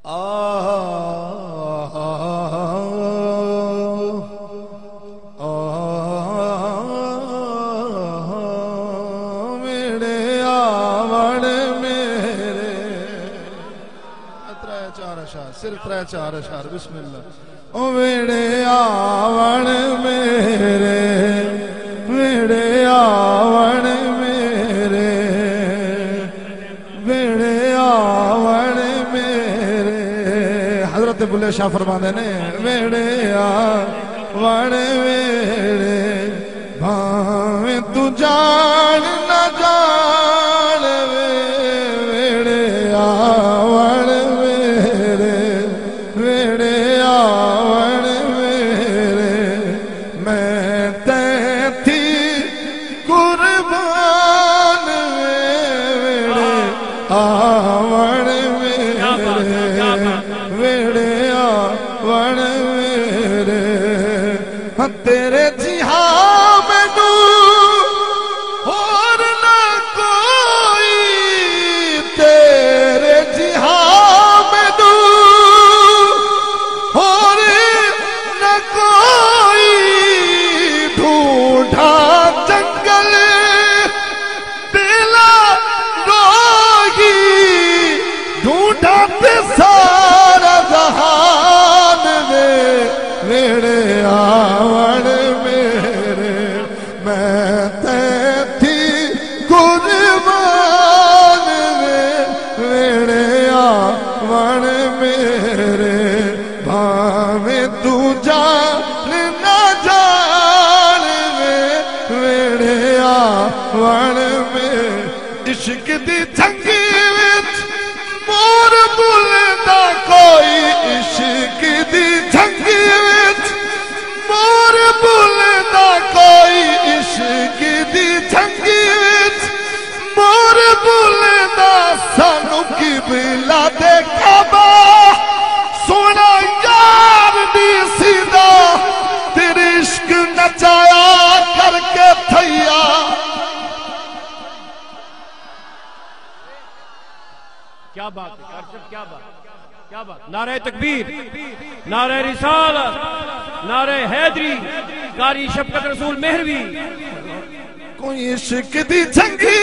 میرے آوڑ میرے ترے چار اشار صرف ترے چار اشار بسم اللہ او میرے آوڑ میرے میرے آوڑ میرے میرے آوڑ میرے حضرت بلے شاہ فرماندے نے میرے آوڑ میرے بھاویں تو جان نہ جان میرے آوڑ میرے میرے آوڑ میرے میں تیتھی قربان میرے آوڑ میرے آوڑ میرے تیرے جہاں میں اور نہ کوئی تیرے جہاں میں اور نہ کوئی ڈھونڈا جنگل دلا روگی ڈھونڈا تے سارا جہان میں میرے آوڑ میرے میں تیتھی قربان میرے آوڑ میرے بھاویں تو جان نہ جان میرے آوڑ میرے عشق دی جنگی وچ مور بولدا کوئی عشق دی جنگی وچ مور بولدا کوئی عشق دی جنگی وچ مور بولدا سانو قبلہ دے کعبہ سونا یار دی سیدھا تیرے عشق نچایا کر کے تھیا کیا بات ہے کیا بات کیا بات نعرہ تکبیر نعرہ رسالت نعرہ حیدری قاری شفقت رسول مہروی کوئی عشق دی جنگی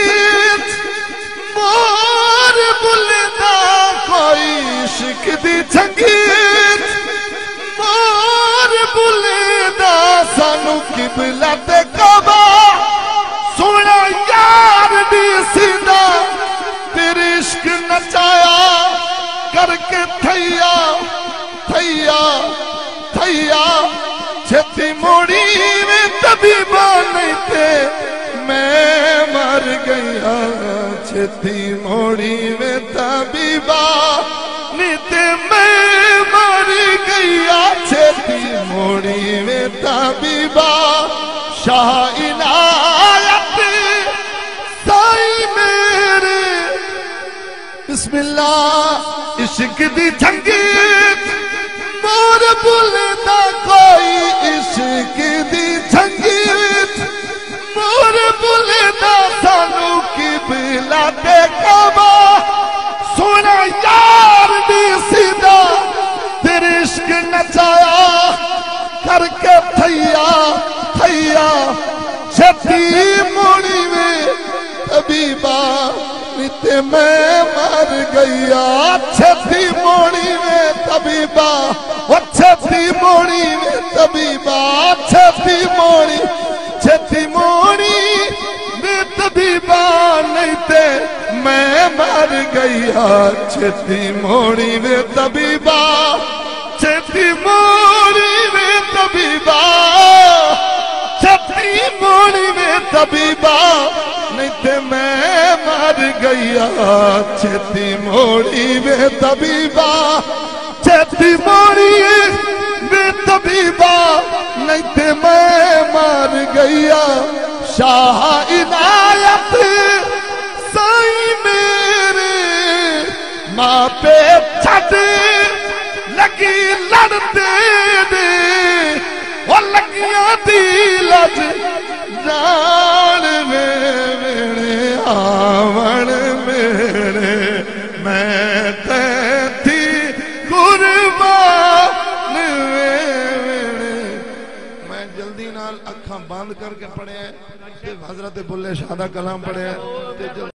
مور بولدا کوئی عشق دی جنگی مور بولدا سانو قبلہ تے کعبہ سونا یار دی سیدھا تیرے عشق نچایا کر کے تھیا تھیا تھیا چھتی موڑی میں طبیبہ نہیں تھے میں مر گیا چھتی موڑی میں طبیبہ نہیں تھے میں مر گیا چھتی موڑی میں طبیبہ شاہ عنایت سائی میرے بسم اللہ عشق دی جنگی مور بولدا کوئی عشق دی جنگی مور بولدا سانو قبلہ دے کعبہ سونا یار دی سیدھا تیرے عشق نچایا کر کے تھیا تھیا چھتی موڑی میں طبیبہ نیتے میں مر گیا چھتی موڑی میں طبیبہ وہ چھتی موڑی میں طبیبہ چھتی موڑی میں طبیبہ نیتے میں مر گیا چھتی موڑی میں طبیبہ چھتی موڑی میں طبیبہ چھتی موڑی میں طبیبہ نیتے میں مر گیا چھتی موڑی میں طبیبہ چھتی موڑی میں طبیبہ نیتے میں مر گیا شاہ عنایت سائی میرے ماں پہ چھٹ لگی لڑتے دے وہ لگیاں دی لج جان میرے آوڑ میرے میں تیتھی میں جلدی نال اکھاں بند کر کے پڑھیا ہے تے حضرت بلے شاہ دا کلام پڑھیا ہے تے